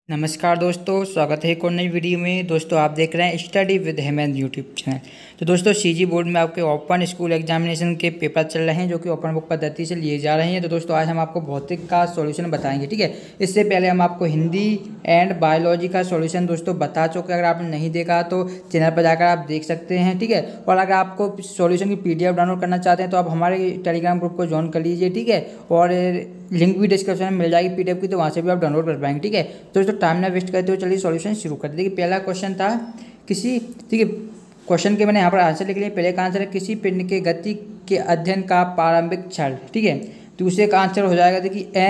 नमस्कार दोस्तों, स्वागत है एक और नई वीडियो में। दोस्तों आप देख रहे हैं study with Hemant YouTube channel. तो दोस्तों सीजी बोर्ड में आपके ओपन स्कूल एग्जामिनेशन के पेपर चल रहे हैं जो कि ओपन बुक पद्धति से लिए जा रहे हैं। तो दोस्तों आज हम आपको भौतिक का सॉल्यूशन बताएंगे, ठीक है। इससे पहले हम आपको हिंदी एंड बायोलॉजी का सॉल्यूशन दोस्तों बता चुके। अगर आपने नहीं देखा तो चैनल पर जाकर आप देख सकते हैं, ठीक है। और अगर आपको सॉल्यूशन की PDF डाउनलोड करना चाहते हैं तो आप हमारे टेलीग्राम ग्रुप को ज्वाइन कर लीजिए, ठीक है। और लिंक भी डिस्क्रिप्शन में मिल जाएगी PDF की, तो वहाँ से भी आप डाउनलोड कर पाएंगे, ठीक है। तो दोस्तों टाइम ना वेस्ट करते हुए चलिए सॉल्यूशन शुरू करते हैं। देखिए पहला क्वेश्चन था किसी, ठीक है। क्वेश्चन के मैंने यहाँ पर आंसर लिख लिया। पहले का आंसर है किसी पिंड के गति के अध्ययन का प्रारंभिक क्षण, ठीक है। दूसरे का आंसर हो जाएगा देखिए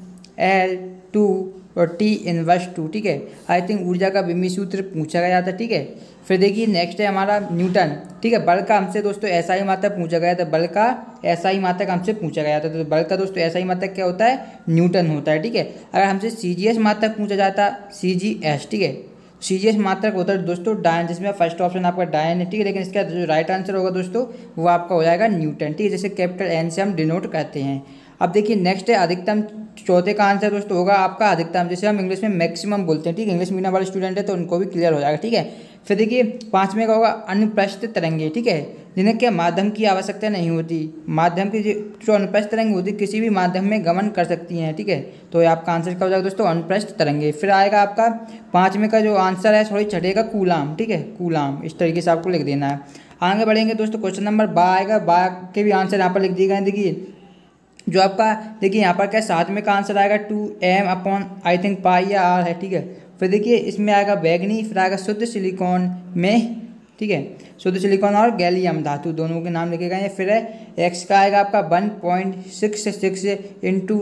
mL2 और T−2, ठीक है। आई थिंक ऊर्जा का विमी सूत्र पूछा गया था, ठीक है। फिर देखिए नेक्स्ट है हमारा न्यूटन, ठीक है। बल का हमसे दोस्तों SI मात्रक पूछा गया था। बल का SI मात्रक हमसे पूछा गया था। तो बल का दोस्तों SI मात्रक क्या होता है? न्यूटन होता है, ठीक है। अगर हमसे CGS मात्रक पूछा जाता, CGS, ठीक है। CGS मात्रक होता है दोस्तों डायन, जिसमें फर्स्ट ऑप्शन आपका डायन है, ठीक है। लेकिन इसका जो राइट आंसर होगा दोस्तों वो आपका हो जाएगा न्यूटन, ठीक है। जैसे कैपिटल N से हम डिनोट करते हैं। अब देखिए नेक्स्ट है अधिकतम। चौथे का आंसर दोस्तों होगा आपका अधिकतम, जैसे हम इंग्लिश में मैक्सिमम बोलते हैं, ठीक है। इंग्लिश मीडियम वाले स्टूडेंट है तो उनको भी क्लियर हो जाएगा, ठीक है। फिर देखिए पांचवें का होगा अनुप्रस्थ तरंगे, ठीक है, जिन्हें क्या माध्यम की आवश्यकता नहीं होती। माध्यम की जो अनुप्रस्थ तरंग होती है किसी भी माध्यम में गमन कर सकती हैं, ठीक है। तो ये आपका आंसर क्या हो जाएगा दोस्तों? अनुप्रस्थ तरंगे। फिर आएगा आपका पांचवें का जो आंसर है, सॉरी छठे का कूलाम, ठीक है, कूलाम। इस तरीके से आपको लिख देना है। आगे बढ़ेंगे दोस्तों, क्वेश्चन नंबर 12 आएगा। 12 के भी आंसर यहाँ पर लिख दिए गए। देखिए जो आपका देखिए यहाँ पर क्या सातवें का आंसर आएगा 2m/, आई थिंक पाई या r है, ठीक है। फिर देखिए इसमें आएगा बैगनी, फिर आएगा शुद्ध सिलिकॉन में, ठीक है। शुद्ध सिलिकॉन और गैलियम धातु दोनों के नाम लिखे गए हैं। फिर है x का आएगा आपका 1.66 इंटू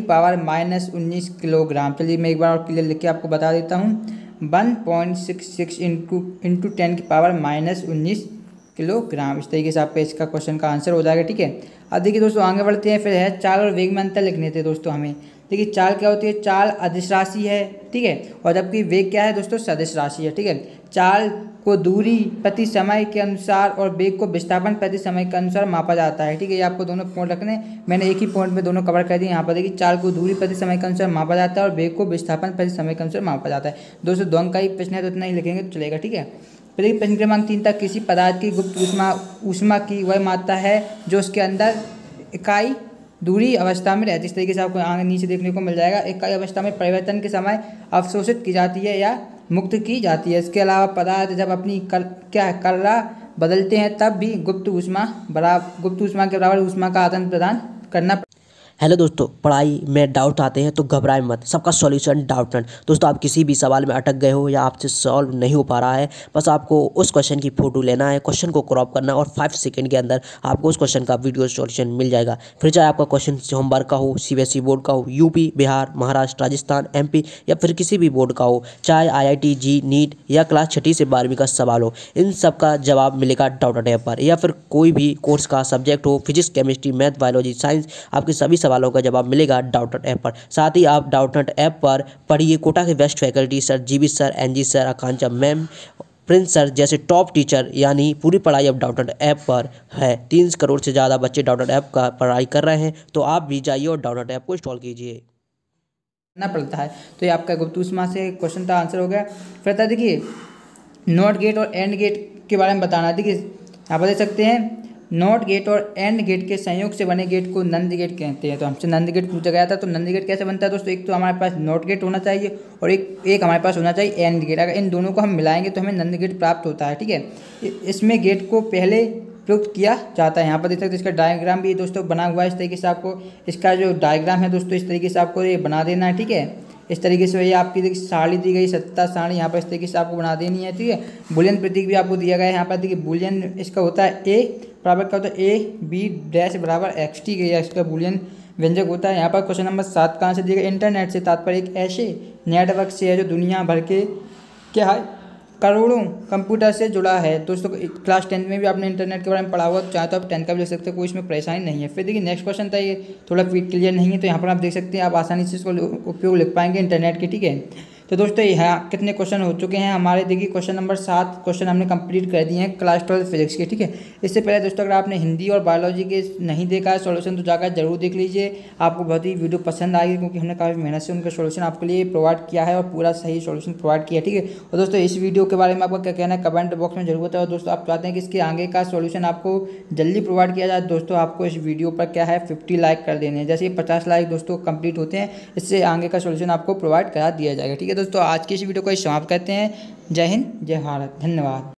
10⁻⁻19 किलोग्राम। चलिए मैं एक बार और क्लियर लिख के आपको बता देता हूँ। 1.66 इंटू 10⁻⁻19 किलोग्राम। इस तरीके से आपका इसका क्वेश्चन का आंसर हो जाएगा, ठीक है। अब देखिए दोस्तों आगे बढ़ते हैं। फिर है चाल और वेग में अंतर लिखने थे दोस्तों हमें। देखिए चाल क्या होती है? चाल अदिश राशि है, ठीक है। और जबकि वेग क्या है दोस्तों? सदिश राशि है, ठीक है। चाल को दूरी प्रति समय के अनुसार और वेग को विस्थापन प्रति समय के अनुसार मापा जाता है, ठीक है। ये आपको दोनों पॉइंट रखने, मैंने एक ही पॉइंट में दोनों कवर कर दिए। यहाँ पर देखिए चाल को दूरी प्रति समय के अनुसार मापा जाता है और वेग को विस्थापन प्रति समय के अनुसार मापा जाता है। दोस्तों दोनों का ही प्रश्न है तो इतना ही लिखेंगे तो चलेगा, ठीक है। फिर प्रश्न क्रमांक 3 तक किसी पदार्थ की गुप्त ऊष्मा की वह मात्रा है जो उसके अंदर इकाई दूरी अवस्था में रहती है। इस तरीके से आपको आगे नीचे देखने को मिल जाएगा। इकाई अवस्था में परिवर्तन के समय अवशोषित की जाती है या मुक्त की जाती है। इसके अलावा पदार्थ जब अपनी कला बदलते हैं तब भी गुप्त ऊष्मा के बराबर ऊष्मा का आदान प्रदान करना। हेलो दोस्तों, पढ़ाई में डाउट आते हैं तो घबराएं मत, सबका सॉल्यूशन डाउटनेट। दोस्तों आप किसी भी सवाल में अटक गए हो या आपसे सॉल्व नहीं हो पा रहा है, बस आपको उस क्वेश्चन की फोटो लेना है, क्वेश्चन को क्रॉप करना और 5 सेकंड के अंदर आपको उस क्वेश्चन का वीडियो सॉल्यूशन मिल जाएगा। फिर चाहे आपका क्वेश्चन होमवर्क का हो, CBSE बोर्ड का हो, UP, बिहार, महाराष्ट्र, राजस्थान, MP या फिर किसी भी बोर्ड का हो, चाहे IIT JEE नीट या क्लास 6 से 12वीं का सवाल हो, इन सब का जवाब मिलेगा डाउटनेट ऐप पर। या फिर कोई भी कोर्स का सब्जेक्ट हो, physics, chemistry, math, biology, science, आपके सभी सवालों का जवाब मिलेगा डाउटनेट ऐप पर। साथ ही आप डाउटनेट ऐप पर पढ़िए कोटा के best faculty sir, GB sir, NG sir, Akanksha ma'am, Prince sir जैसे टॉप टीचर, यानी पूरी पढ़ाई अब डाउटनेट ऐप पर है। 3 करोड़ से ज़्यादा बच्चे डाउटनेट ऐप का पढ़ाई कर रहे हैं, तो आप भी जाइए और डाउटनेट ऐप को इंस्टॉल कीजिए। करना पड़ता है। तो ये आपका गुप्त ऊष्मा से क्वेश्चन का आंसर हो गया। फिर था देखिए नॉट गेट और एंड गेट के बारे में बताना। देखिए आप देख सकते हैं नॉट गेट और एंड गेट के संयोग से बने गेट को नंद गेट कहते हैं। तो हमसे नंद गेट पूछा गया था। तो नंद गेट कैसे बनता है दोस्तों? एक तो हमारे पास नॉट गेट होना चाहिए और एक हमारे पास होना चाहिए एंड गेट। अगर इन दोनों को हम मिलाएंगे तो हमें नंद गेट प्राप्त होता है, ठीक है। इसमें गेट को पहले प्रयुक्त किया जाता है। यहाँ पर देख सकते हैं इसका डायग्राम भी दोस्तों बना हुआ है। इस तरीके से आपको इसका जो डायग्राम है दोस्तों इस तरीके से आपको ये बना देना है, ठीक है। इस तरीके से ये आपकी देखिए सारणी दी गई, सत्ता सारणी यहाँ पर इस तरीके से आपको बना देनी है, ठीक है। बुलियन प्रतीक भी आपको दिया गया है यहाँ पर। देखिए बुलियन इसका होता है A बराबर का होता है AB' बराबर x, ठीक है। इसका बुलियन व्यंजक होता है। यहाँ पर क्वेश्चन नंबर 7 का आंसर दिया गया। इंटरनेट से तात्पर्य एक ऐसे नेटवर्क से है जो दुनिया भर के क्या है करोड़ों कंप्यूटर से जुड़ा है। दोस्तों क्लास 10 में भी आपने इंटरनेट के बारे में पढ़ा हुआ, चाहे तो आप 10 का भी लिख सकते हो, कोई इसमें परेशानी नहीं है। फिर देखिए नेक्स्ट क्वेश्चन था, ये थोड़ा क्लियर नहीं है तो यहाँ पर आप देख सकते हैं, आप आसानी से इसको उपयोग लिख पाएंगे इंटरनेट के, ठीक है। तो दोस्तों यहाँ कितने क्वेश्चन हो चुके हैं हमारे, देखिए क्वेश्चन नंबर 7 क्वेश्चन हमने कंप्लीट कर दिए हैं क्लास 12 फिजिक्स के, ठीक है। इससे पहले दोस्तों अगर आपने हिंदी और बायोलॉजी के नहीं देखा है सॉल्यूशन तो जाकर जरूर देख लीजिए, आपको बहुत ही वीडियो पसंद आएगी क्योंकि हमने काफ़ी मेहनत से उनका सॉल्यूशन आपके लिए प्रोवाइड किया है और पूरा सही सॉल्यूशन प्रोवाइड किया, ठीक है। और दोस्तों इस वीडियो के बारे में आपका क्या कहना है कमेंट बॉक्स में जरूर बताओ। दोस्तों आप चाहते हैं कि इसके आगे का सॉल्यूशन आपको जल्दी प्रोवाइड किया जाए, दोस्तों आपको इस वीडियो पर क्या है 50 लाइक कर देने हैं। जैसे ही 50 लाइक दोस्तों कंप्लीट होते हैं इससे आगे का सॉल्यूशन आपको प्रोवाइड करा दिया जाएगा, ठीक है। दोस्तों आज की इस वीडियो को समाप्त करते हैं। जय हिंद, जय भारत, धन्यवाद।